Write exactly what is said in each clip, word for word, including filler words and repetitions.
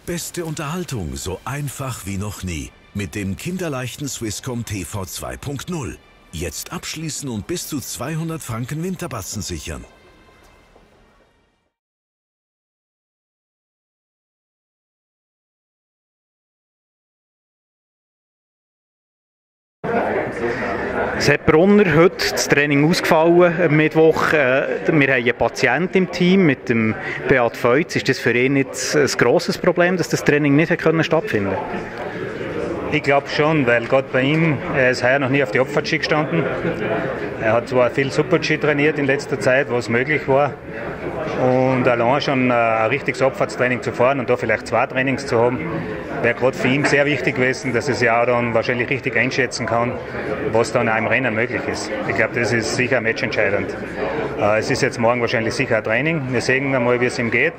Beste Unterhaltung so einfach wie noch nie. Mit dem kinderleichten Swisscom T V zwei Punkt null. Jetzt abschließen und bis zu zweihundert Franken Winterbatzen sichern. Sepp Brunner, heute das Training ausgefallen am Mittwoch. Wir haben einen Patienten im Team mit dem Beat Feutz. Ist das für ihn jetzt ein grosses Problem, dass das Training nicht stattfinden konnte? Ich glaube schon, weil gerade bei ihm, er ist heuer noch nie auf die Abfahrtski gestanden. Er hat zwar viel Super-G trainiert in letzter Zeit, was möglich war. Und allein schon ein richtiges Abfahrtstraining zu fahren und da vielleicht zwei Trainings zu haben, wäre gerade für ihn sehr wichtig gewesen, dass er sich auch dann wahrscheinlich richtig einschätzen kann, was dann auch im Rennen möglich ist. Ich glaube, das ist sicher matchentscheidend. Es ist jetzt morgen wahrscheinlich sicher ein Training. Wir sehen einmal, wie es ihm geht.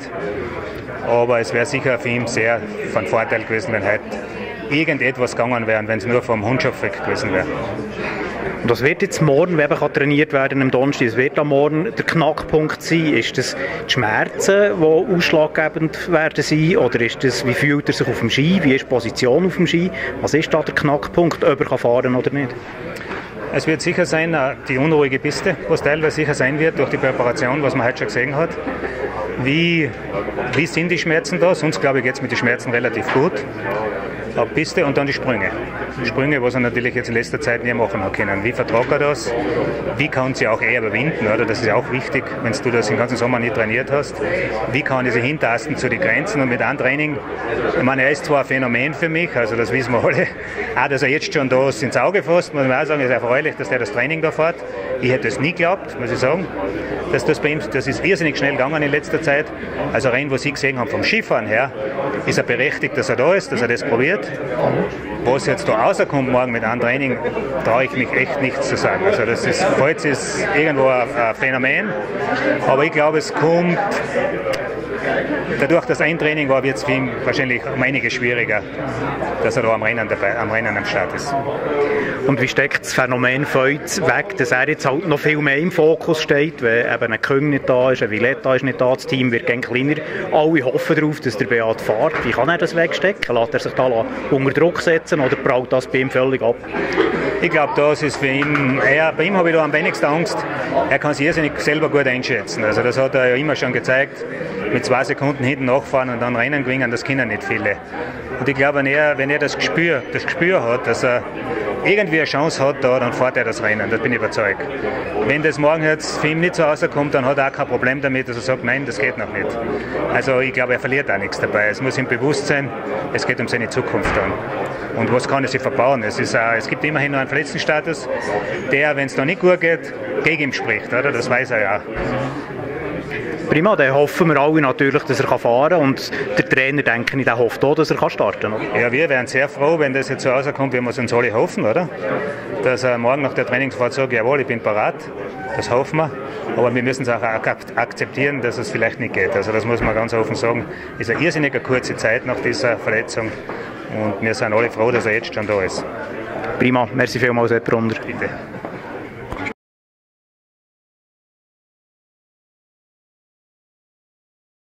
Aber es wäre sicher für ihn sehr von Vorteil gewesen, wenn heute irgendetwas gegangen wäre, wenn es nur vom Hundschopf weg gewesen wäre. Und das wird jetzt morgen, wenn eben trainiert werden am Donnerstag, es wird am Morgen der Knackpunkt sein. Ist das die Schmerzen, die ausschlaggebend werden sein? Oder ist das, wie fühlt er sich auf dem Ski? Wie ist die Position auf dem Ski? Was ist da der Knackpunkt, ob er fahren kann oder nicht? Es wird sicher sein, die unruhige Piste, was teilweise sicher sein wird durch die Präparation, was man heute schon gesehen hat. Wie, wie sind die Schmerzen da? Sonst glaube ich, geht es mit den Schmerzen relativ gut. Auf Piste und dann die Sprünge. Die Sprünge, was er natürlich jetzt in letzter Zeit nie machen hat können. Wie vertragt er das? Wie kann sie auch er überwinden? Oder? Das ist auch wichtig, wenn du das den ganzen Sommer nicht trainiert hast. Wie kann er sich hintasten zu den Grenzen und mit einem Training? Ich meine, er ist zwar ein Phänomen für mich, also das wissen wir alle. Auch, dass er jetzt schon da ins Auge fasst, muss man auch sagen, ist erfreulich, dass er das Training da fährt. Ich hätte es nie geglaubt, muss ich sagen. Dass das bei ihm, das ist irrsinnig schnell gegangen in letzter Zeit. Also rein, was ich gesehen habe vom Skifahren her, ist er berechtigt, dass er da ist, dass er das probiert. Was jetzt da rauskommt morgen mit einem Training, traue ich mich echt nichts zu sagen. Also das ist, Feutz ist irgendwo ein, ein Phänomen, aber ich glaube, es kommt, dadurch, dass ein Training war, wird es für ihn wahrscheinlich um einiges schwieriger, dass er da am Rennen, dabei, am Rennen am Start ist. Und wie steckt das Phänomen Feutz weg, dass er jetzt halt noch viel mehr im Fokus steht, wenn eben ein Küng nicht da ist, ein Villetta ist nicht da, das Team wird gerne kleiner. Alle hoffen darauf, dass der Beat fährt. Wie kann er das wegstecken? Lässt er sich da unter Druck setzen oder prallt das bei ihm völlig ab? Ich glaube, das ist für ihn, er, bei ihm habe ich da am wenigsten Angst. Er kann sich irrsinnig selber gut einschätzen. Also das hat er ja immer schon gezeigt. Mit zwei Sekunden hinten nachfahren und dann Rennen gewinnen, das können nicht viele. Und ich glaube, wenn er, wenn er das Gespür, das Gespür hat, dass er irgendwie eine Chance hat, da, dann fährt er das Rennen, da bin ich überzeugt. Wenn das morgen jetzt für ihn nicht so rauskommt, dann hat er auch kein Problem damit, dass er sagt, nein, das geht noch nicht. Also ich glaube, er verliert auch nichts dabei. Es muss ihm bewusst sein, es geht um seine Zukunft dann. Und was kann er sich verbauen? Es, ist auch, es gibt immerhin noch einen Verletztenstatus, der, wenn es da nicht gut geht, gegen ihn spricht, oder? Das weiß er ja. Prima, dann hoffen wir alle natürlich, dass er fahren kann und der Trainer, denke ich, der hofft auch, dass er starten kann. Ja, wir wären sehr froh, wenn das jetzt so rauskommt, wie wir es uns alle hoffen, oder? Dass er morgen nach der Trainingsfahrt sagt, jawohl, ich bin parat, das hoffen wir, aber wir müssen es auch akzeptieren, dass es vielleicht nicht geht. Also das muss man ganz offen sagen, ist eine irrsinnige kurze Zeit nach dieser Verletzung und wir sind alle froh, dass er jetzt schon da ist. Prima, merci vielmals, Sepp Brunner. Bitte.